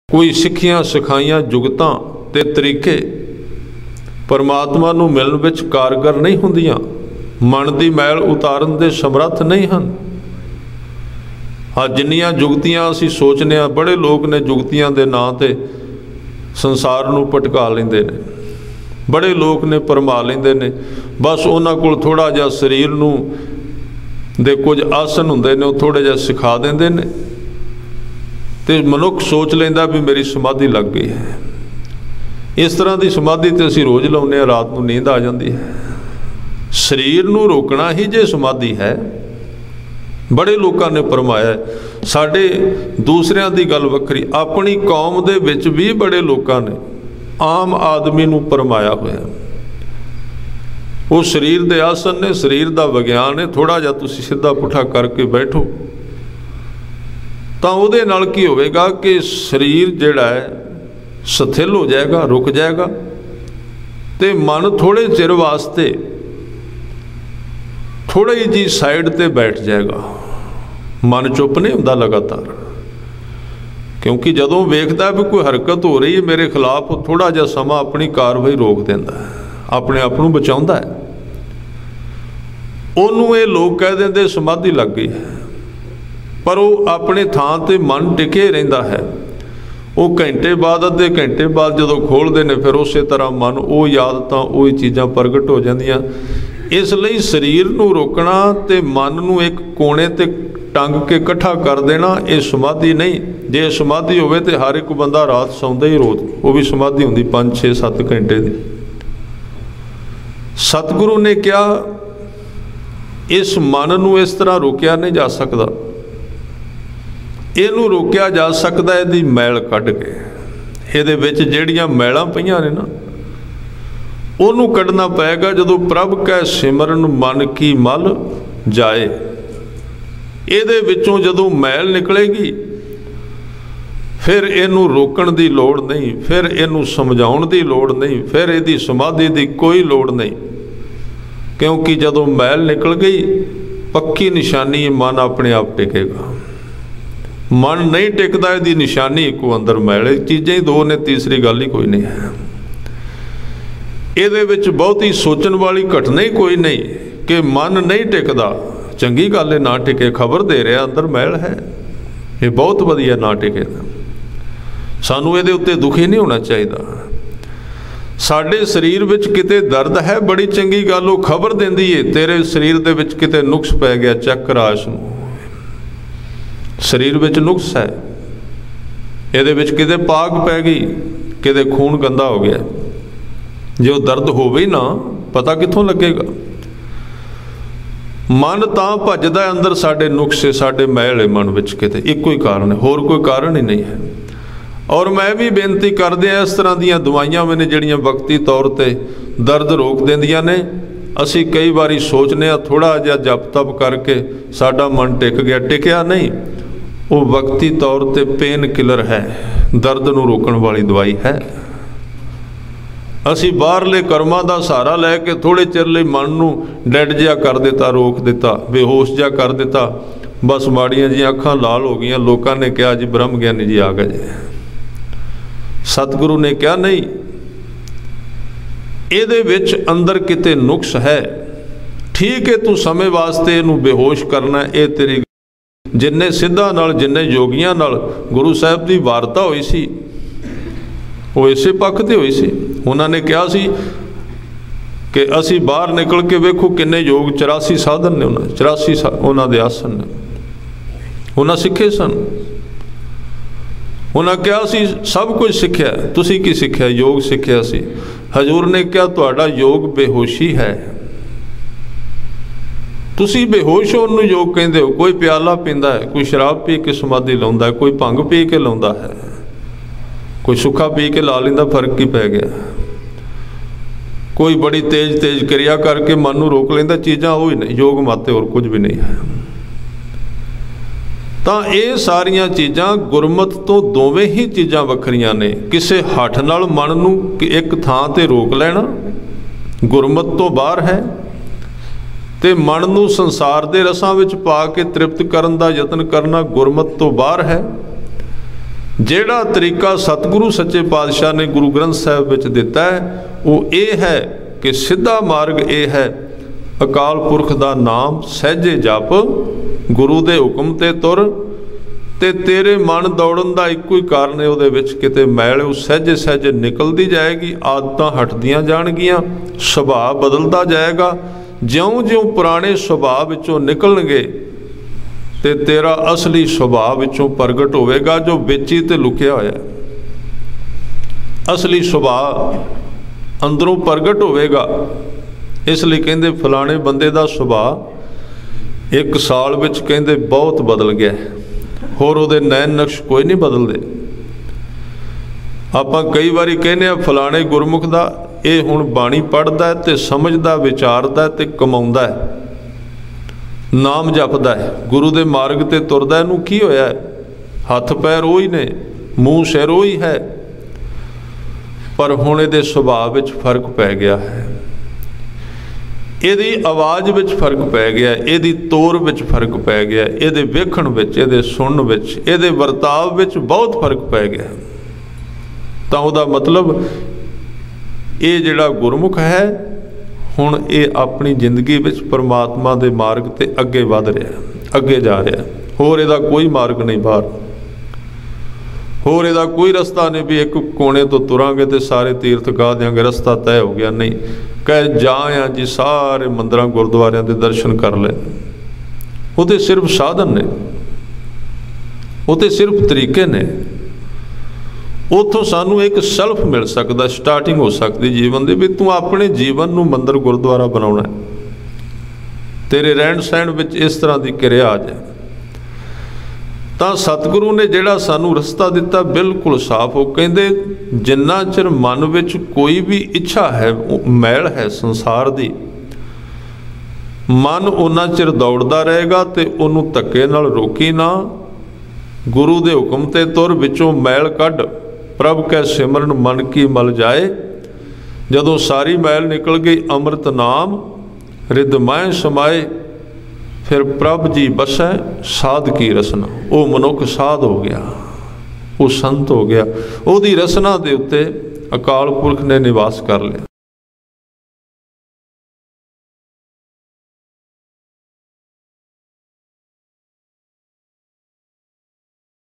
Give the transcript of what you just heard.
कोई सिक्खियां सिखाइयां जुगतां ते तरीके परमात्मा नूं मिलण विच कारगर नहीं हुंदियां, मन की मैल उतारन दे समर्थ नहीं हैं। हाँ, जिन्नियां जुगतियां असीं सोचने आ, बड़े लोग ने जुगतियां दे नां ते संसार नूं भटका लैंदे ने, बड़े लोग ने भरमा लैंदे ने। बस उन्हां कोल थोड़ा जिहा शरीर नूं दे कुछ आसन हुंदे ने, थोड़े जिहा सिखा देंदे ने ते मनुख सोच लैंदा भी मेरी समाधि लग गई है। इस तरह की समाधि तो असीं रोज़ लाउने आ, रात नूं नींद आ जाती है। शरीर नूं रोकना ही जे समाधि है। बड़े लोगों ने फरमाया, साडे दूसरियां दी गल वखरी, अपनी कौम दे विच भी बड़े लोगों ने आम आदमी नूं फरमाया होया। वो शरीर दे आसन ने, शरीर दा विग्यान है। थोड़ा जिहा तुसीं सीधा पुठा करके बैठो तो उहदे नाल की होवेगा कि शरीर जिहड़ा है स्थिल हो जाएगा, रुक जाएगा, तो मन थोड़े चिर वास्ते थोड़ी जी साइड ते बैठ जाएगा। मन चुप नहीं होंदा लगातार, क्योंकि जदों वेखदा भी कोई हरकत हो रही है मेरे खिलाफ, थोड़ा जिहा समा अपनी कार्रवाई रोक देंदा है, अपने आप नूं बचाउंदा है। उहनूं ये लोग कह देंदे समाधि लग गई है, पर वो अपने थां ते मन टिके रहिंदा है। वो घंटे बाद, अद्धे घंटे बाद जदों खोलते हैं, फिर उस तरह मन वो आदतां उही चीज़ां प्रगट हो जांदियां। इसलिए शरीर नूं रोकना ते मन नूं एक कोने ते टंग के इकट्ठा कर देना, ये समाधि नहीं। जे समाधि होवे ते हर एक बंदा रात सौंदा ही रोज़, वो भी समाधि हुंदी 5, 6, 7 घंटे दी। सतगुरु ने कहा इस मन नूं इस तरह रोकिया नहीं जा सकता, इनू रोकिया जा सकता इहदी मैल कढ़ के। इहदे विच जिहड़ियां मैलां पईयां ने ना, उहनूं कढ़ना पएगा जदों प्रभ कै सिमरन मन की मल जाए। इहदे विचों जदों मैल निकलेगी, फिर इनू रोकण दी लोड़ नहीं, फिर इनू समझाउण दी लोड़ नहीं, फिर इहदी समाधि दी कोई लोड़ नहीं। क्योंकि जदों मैल निकल गई, पक्की निशानी मन अपने आप टिकेगा। मन नहीं टिकता, इसकी निशानी इको अंदर मैल। चीज़ें ही दो ने, तीसरी गल ही कोई नहीं है। ਇਹਦੇ ਵਿੱਚ ਬਹੁਤੀ सोचण वाली घटना ही कोई नहीं कि मन नहीं टिकता। चंगी गल है, ना टिके, खबर दे रहा अंदर मैल है, ये बहुत वधिया ना टिके। सानू ਇਹਦੇ उत्ते दुखी नहीं होना चाहिए। साडे शरीर विच किते दर्द है, बड़ी चंगी गल, वो खबर देंदी है तेरे शरीर दे विच किते नुक्स पै गया, चेक करा इसनूं। शरीर विच नुक्स है, ਇਹਦੇ विच किते पाग पै गई, किते खून गंदा हो गया। जो दर्द होवे ना, पता कित्थों लगेगा। मन तां भजदा अंदर, साडे नुक्से, साडे मैल है मन विच, किते इको ही कारण है, होर कोई कारण ही नहीं है। और मैं भी बेनती करदे आ, इस तरह दीयां दवाइयां मैंने जिहड़ियां वक्ती तौर ते दर्द रोक देंदियां ने, असी कई बारी सोचने आ थोड़ा जिहा जप तप करके साडा मन टिक गया, टिकिया नहीं। वो वक्ती तौर ते पेन किलर है, दर्द नूं रोकण वाली दवाई है। असी बाहरले कर्मां दा सहारा लैके थोड़े चिर लई मन नूं डैड जिहा कर दिता, रोक दिता, बेहोश जिहा कर दिता, बस माड़ियां जिहियां अखां लाल हो गईयां। लोकां ने कहा जी ब्रह्म ज्ञानी जी आ गए। सतगुरु ने कहा नहीं, इहदे विच अंदर किते नुक्स है। ठीक है, तू समय वास्ते इहनूं बेहोश करना, ये तेरी। जिन्ने सिद्धां नाल, जिन्ने योगियां नाल गुरु साहिब की वारता हुई सी, वो इसे पक्ष ते हुई सी। उन्होंने कहा सी कि असी बाहर निकल के वेखो किन्ने योग, 84 साधन ने, उन्होंने 84 उन्होंने आसन ने, उन्होंने सीखे सन। उन्होंने कहा सी सब कुछ सीखिया, तुसी की सीखिया? योग सीखिया सी। हजूर ने कहा तुहाडा योग बेहोशी है, तुसी बेहोश हो, उन्होंने योग कहते हो। कोई प्याला पींदा है, कोई शराब पी के समाधि लाउंदा है, कोई भंग पी के लाउंदा है, कोई सुखा पी के ला लेंदा, फर्क ही पै गया। कोई बड़ी तेज तेज क्रिया करके मन नूं रोक लेंदा, चीज़ां वो ही नहीं, योग माते और कुछ भी नहीं है। तो ये सारियां चीज़ां गुरमत तो दोवें ही चीज़ां वखरियां ने। किसे हठ नाल मन नूं एक थां ते रोक लेना गुरमत तो बाहर है, ते मन नूं संसार दे रसां विच पा के तृप्त करन दा यतन करना गुरमत तो बाहर है। ਜਿਹੜਾ ਤਰੀਕਾ ਸਤਿਗੁਰੂ ਸੱਚੇ ਪਾਤਸ਼ਾਹ ਨੇ ਗੁਰੂ ਗ੍ਰੰਥ ਸਾਹਿਬ ਵਿੱਚ ਦਿੱਤਾ ਹੈ ਉਹ ਇਹ ਹੈ ਕਿ ਸਿੱਧਾ ਮਾਰਗ ਇਹ ਹੈ, ਅਕਾਲ ਪੁਰਖ ਦਾ ਨਾਮ ਸਹਿਜੇ ਜਪ, ਗੁਰੂ ਦੇ ਹੁਕਮ ਤੇ ਤੁਰ, ਤੇ ਤੇਰੇ ਮਨ ਦੌੜਨ ਦਾ ਇੱਕੋ ਹੀ ਕਾਰਨ ਹੈ, ਉਹਦੇ ਵਿੱਚ ਕਿਤੇ ਮੈਲ ਉਹ ਸਹਿਜੇ ਸਹਿਜੇ ਨਿਕਲਦੀ ਜਾਏਗੀ, ਆਦਤਾਂ ਹਟਦੀਆਂ ਜਾਣਗੀਆਂ, ਸੁਭਾਅ ਬਦਲਦਾ ਜਾਏਗਾ। ਜਿਉਂ-ਜਿਉਂ ਪੁਰਾਣੇ ਸੁਭਾਅ ਵਿੱਚੋਂ ਨਿਕਲਣਗੇ ਤੇ ਤੇਰਾ ਅਸਲੀ ਸੁਭਾਅ ਵਿੱਚੋਂ ਪ੍ਰਗਟ ਹੋਵੇਗਾ, ਜੋ ਵਿੱਚ ਹੀ ਤੇ ਲੁਕਿਆ ਹੋਇਆ। ਅਸਲੀ ਸੁਭਾਅ ਅੰਦਰੋਂ ਪ੍ਰਗਟ ਹੋਵੇਗਾ। ਇਸ ਲਈ ਕਹਿੰਦੇ ਫਲਾਣੇ ਬੰਦੇ ਦਾ ਸੁਭਾਅ 1 ਸਾਲ ਵਿੱਚ ਕਹਿੰਦੇ ਬਹੁਤ ਬਦਲ ਗਿਆ, ਹੋਰ ਉਹਦੇ ਨੈਣ ਨਕਸ਼ ਕੋਈ ਨਹੀਂ ਬਦਲਦੇ। ਆਪਾਂ ਕਈ ਵਾਰੀ ਕਹਿੰਦੇ ਆ ਫਲਾਣੇ ਗੁਰਮੁਖ ਦਾ ਇਹ ਹੁਣ ਬਾਣੀ ਪੜ੍ਹਦਾ ਤੇ ਸਮਝਦਾ, ਵਿਚਾਰਦਾ ਤੇ ਕਮਾਉਂਦਾ ਹੈ, ਨਾਮ ਜਪਦਾ ਹੈ, ਗੁਰੂ ਦੇ ਮਾਰਗ ਤੇ ਤੁਰਦਾ, ਇਹਨੂੰ ਕੀ ਹੋਇਆ ਹੈ? ਹੱਥ ਪੈਰ ਉਹੀ ਨੇ, ਮੂੰਹ ਸਿਰ ਉਹੀ ਹੈ, ਪਰ ਹੁਣ ਇਹਦੇ ਸੁਭਾਅ ਵਿੱਚ ਫਰਕ ਪੈ ਗਿਆ ਹੈ, ਇਹਦੀ ਆਵਾਜ਼ ਵਿੱਚ ਫਰਕ ਪੈ ਗਿਆ, ਇਹਦੀ ਤੋਰ ਵਿੱਚ ਫਰਕ ਪੈ ਗਿਆ, ਇਹਦੇ ਵੇਖਣ ਵਿੱਚ, ਇਹਦੇ ਸੁਣਨ ਵਿੱਚ, ਇਹਦੇ ਵਰਤਾਵ ਵਿੱਚ ਬਹੁਤ ਫਰਕ ਪੈ ਗਿਆ। ਤਾਂ ਉਹਦਾ ਮਤਲਬ ਇਹ ਜਿਹੜਾ ਗੁਰਮੁਖ ਹੈ ਹੁਣ ਇਹ ਆਪਣੀ ਜ਼ਿੰਦਗੀ ਵਿੱਚ ਪਰਮਾਤਮਾ ਦੇ ਮਾਰਗ ਤੇ ਅੱਗੇ ਵਧ ਰਿਹਾ, ਅੱਗੇ ਜਾ ਰਿਹਾ, ਹੋਰ ਇਹਦਾ ਕੋਈ ਮਾਰਗ ਨਹੀਂ ਬਾਹਰ, ਹੋਰ ਇਹਦਾ ਕੋਈ ਰਸਤਾ ਨਹੀਂ ਵੀ ਇੱਕ ਕੋਨੇ ਤੋਂ ਤੁਰਾਂਗੇ ਤੇ ਸਾਰੇ ਤੀਰਥ ਗਾ ਦਿਆਂਗੇ, ਰਸਤਾ ਤੈਅ ਹੋ ਗਿਆ। ਨਹੀਂ, ਕਹੇ ਜਾ ਆ ਜੀ ਸਾਰੇ ਮੰਦਰਾਂ ਗੁਰਦੁਆਰਿਆਂ ਦੇ ਦਰਸ਼ਨ ਕਰ ਲੈ, ਉਹ ਤੇ ਸਿਰਫ ਸਾਧਨ ਨੇ, ਉਹ ਤੇ ਸਿਰਫ ਤਰੀਕੇ ਨੇ। ਉੱਥੋਂ ਸਾਨੂੰ ਇੱਕ ਸੈਲਫ ਮਿਲ ਸਕਦਾ, ਸਟਾਰਟਿੰਗ ਹੋ ਸਕਦੀ ਜੀਵਨ ਦੀ, ਵੀ ਤੂੰ ਆਪਣੇ ਜੀਵਨ ਨੂੰ ਮੰਦਰ ਗੁਰਦੁਆਰਾ ਬਣਾਉਣਾ, ਤੇਰੇ ਰਹਿਣ ਸਹਿਣ ਵਿੱਚ ਇਸ ਤਰ੍ਹਾਂ ਦੀ ਕਿਰਿਆ ਆ ਜਾਏ। ਤਾਂ ਸਤਿਗੁਰੂ ਨੇ ਜਿਹੜਾ ਸਾਨੂੰ ਰਸਤਾ ਦਿੱਤਾ ਬਿਲਕੁਲ ਸਾਫ਼, ਉਹ ਕਹਿੰਦੇ ਜਿੰਨਾ ਚਿਰ ਮਨ ਵਿੱਚ ਕੋਈ ਵੀ ਇੱਛਾ ਹੈ, ਮੈਲ ਹੈ ਸੰਸਾਰ ਦੀ, ਮਨ ਉਹਨਾਂ ਚਿਰ ਦੌੜਦਾ ਰਹੇਗਾ ਤੇ ਉਹਨੂੰ ਧੱਕੇ ਨਾਲ ਰੋਕੀ ਨਾ, ਗੁਰੂ ਦੇ ਹੁਕਮ ਤੇ ਤੁਰ, ਵਿੱਚੋਂ ਮੈਲ ਕੱਢ, ਪ੍ਰਭ ਕੈ ਸਿਮਰਨ ਮਨ ਕੀ ਮਲ ਜਾਏ। ਜਦੋਂ ਸਾਰੀ ਮੈਲ ਨਿਕਲ ਗਈ, ਅੰਮ੍ਰਿਤ ਨਾਮ ਰਿਦ ਮਾਹਿ ਸਮਾਏ, ਫਿਰ ਪ੍ਰਭ ਜੀ ਬਸੈ ਸਾਧ ਕੀ ਰਸਨਾ, ਉਹ ਮਨੁੱਖ ਸਾਧ ਹੋ ਗਿਆ, ਉਹ ਸੰਤ ਹੋ ਗਿਆ, ਉਹਦੀ ਰਸਨਾ ਦੇ ਉੱਤੇ ਅਕਾਲ ਪੁਰਖ ਨੇ ਨਿਵਾਸ ਕਰ ਲਿਆ।